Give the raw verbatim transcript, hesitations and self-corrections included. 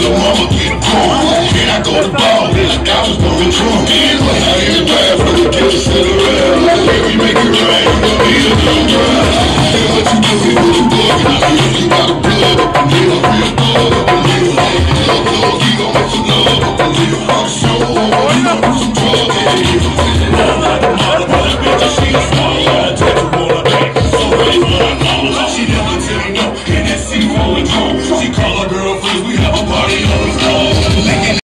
little mama get grown. Then I go to ball, like I was going to recruit.